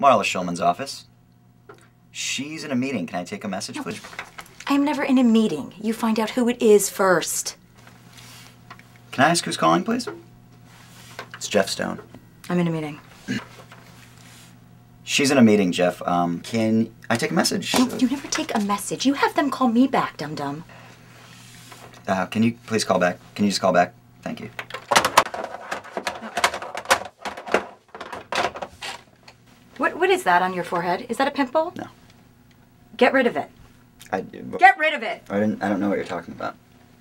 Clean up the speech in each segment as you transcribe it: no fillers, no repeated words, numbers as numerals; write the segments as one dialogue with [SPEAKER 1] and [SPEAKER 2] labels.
[SPEAKER 1] Marla Schulman's office. She's in a meeting. Can I take a message, please?
[SPEAKER 2] I'm never in a meeting. You find out who it is first.
[SPEAKER 1] Can I ask who's calling, please? It's Jeff Stone.
[SPEAKER 2] I'm in a meeting.
[SPEAKER 1] She's in a meeting, Jeff. Can I take a message?
[SPEAKER 2] No, you never take a message. You have them call me back, dum-dum.
[SPEAKER 1] Can you please call back? Can you just call back? Thank you.
[SPEAKER 2] What is that on your forehead? Is that a pimple?
[SPEAKER 1] No.
[SPEAKER 2] Get rid of it. Get rid of it!
[SPEAKER 1] I don't know what you're talking about.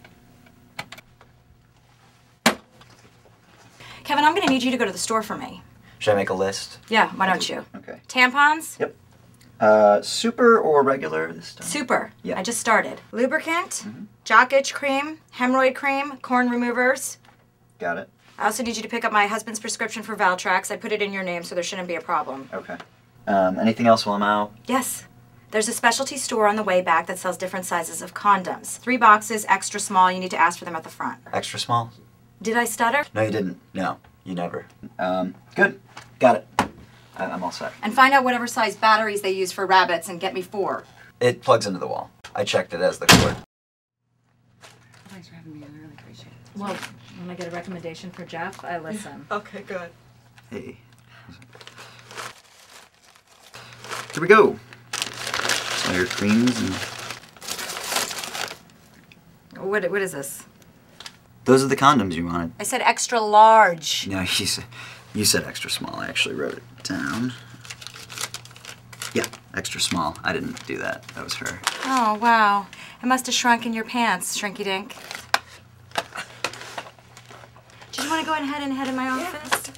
[SPEAKER 2] Kevin, I'm gonna need you to go to the store for me.
[SPEAKER 1] Should I make a list?
[SPEAKER 2] Yeah, why don't you?
[SPEAKER 1] Okay.
[SPEAKER 2] Tampons?
[SPEAKER 1] Yep. Super or regular this time?
[SPEAKER 2] Super.
[SPEAKER 1] Yeah.
[SPEAKER 2] I just started. Lubricant, jock itch cream, hemorrhoid cream, corn removers.
[SPEAKER 1] Got it.
[SPEAKER 2] I also need you to pick up my husband's prescription for Valtrex. I put it in your name, so there shouldn't be a problem.
[SPEAKER 1] Okay. Anything else while I'm out?
[SPEAKER 2] Yes. There's a specialty store on the way back that sells different sizes of condoms. 3 boxes, extra small. You need to ask for them at the front.
[SPEAKER 1] Extra small?
[SPEAKER 2] Did I stutter?
[SPEAKER 1] No, you didn't. No, you never. Good. Got it. I'm all set.
[SPEAKER 2] And find out whatever size batteries they use for rabbits and get me 4.
[SPEAKER 1] It plugs into the wall. I checked it as the cord.
[SPEAKER 2] Thanks for having me. I really appreciate it. Well, when I get a recommendation for Jeff, I listen.
[SPEAKER 3] Okay, good.
[SPEAKER 1] Hey. Here we go. All your creams and...
[SPEAKER 2] What is this?
[SPEAKER 1] Those are the condoms you wanted.
[SPEAKER 2] I said extra large.
[SPEAKER 1] No, you said extra small. I actually wrote it down. Yeah, extra small. I didn't do that. That was her.
[SPEAKER 2] Oh, wow. It must have shrunk in your pants, Shrinky Dink. Do you want to go ahead and head in my office?